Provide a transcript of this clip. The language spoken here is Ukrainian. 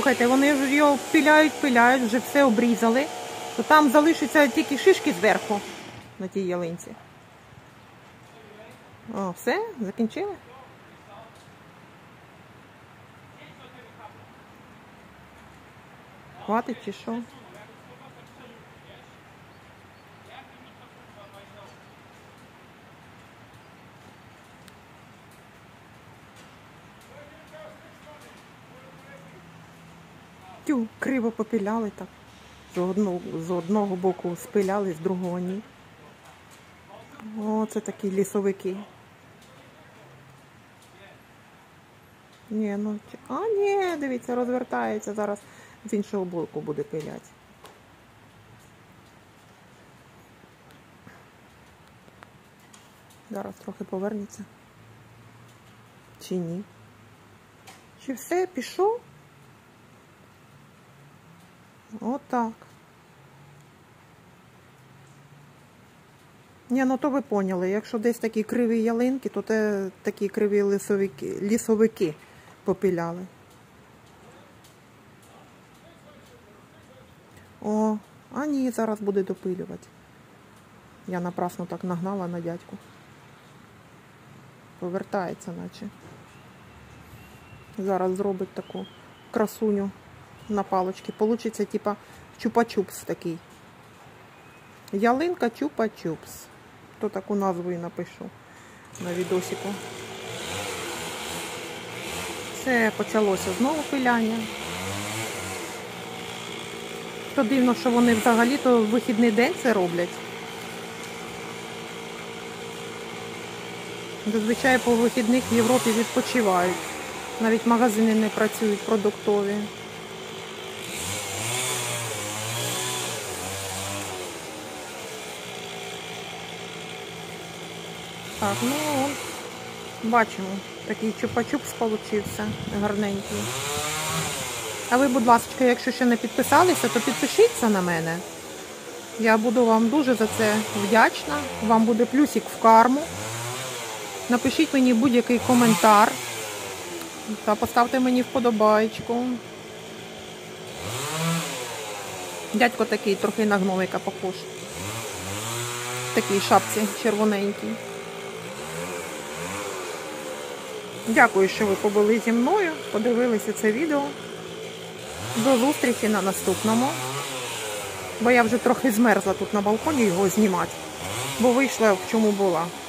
Слухайте, вони ж його пиляють, вже все обрізали. То там залишаться тільки шишки зверху на тій ялинці. О, все? Закінчили? Хватить чи що? Тю, криво попіляли так. З одного боку спиляли, з другого ні. О, це такі лісовики. Ні, ну... А, ні, дивіться, розвертається. Зараз з іншого боку буде пиляти. Зараз трохи повернеться. Чи ні? Чи все, пішов? Отак. Ні, ну то ви поняли, якщо десь такі криві ялинки, то такі криві лісовики попіляли. О, а ні, зараз буде допилювати. Я напрасно так нагнала на дядьку. Повертається наче. Зараз зробить таку красуню на палочці. Получиться типа чупа-чупс такий. Ялинка чупа-чупс. То таку назву і напишу на відосику. Це почалося знову пиляння. То дивно, що вони взагалі-то в вихідний день це роблять. Зазвичай по вихідних в Європі відпочивають. Навіть магазини не працюють продуктові. Так, ну, бачимо, такий чупа-чупс получився, гарненький. А ви, будь ласка, якщо ще не підписалися, то підпишіться на мене. Я буду вам дуже за це вдячна. Вам буде плюсик в карму. Напишіть мені будь-який коментар. Та поставте мені вподобайку. Дядько такий, трохи на гномика похож. В такій шапці червоненькій. Дякую, що ви побули зі мною, подивилися це відео. До зустрічі на наступному. Бо я вже трохи змерзла тут на балконі його знімати. Бо вийшла в чому була.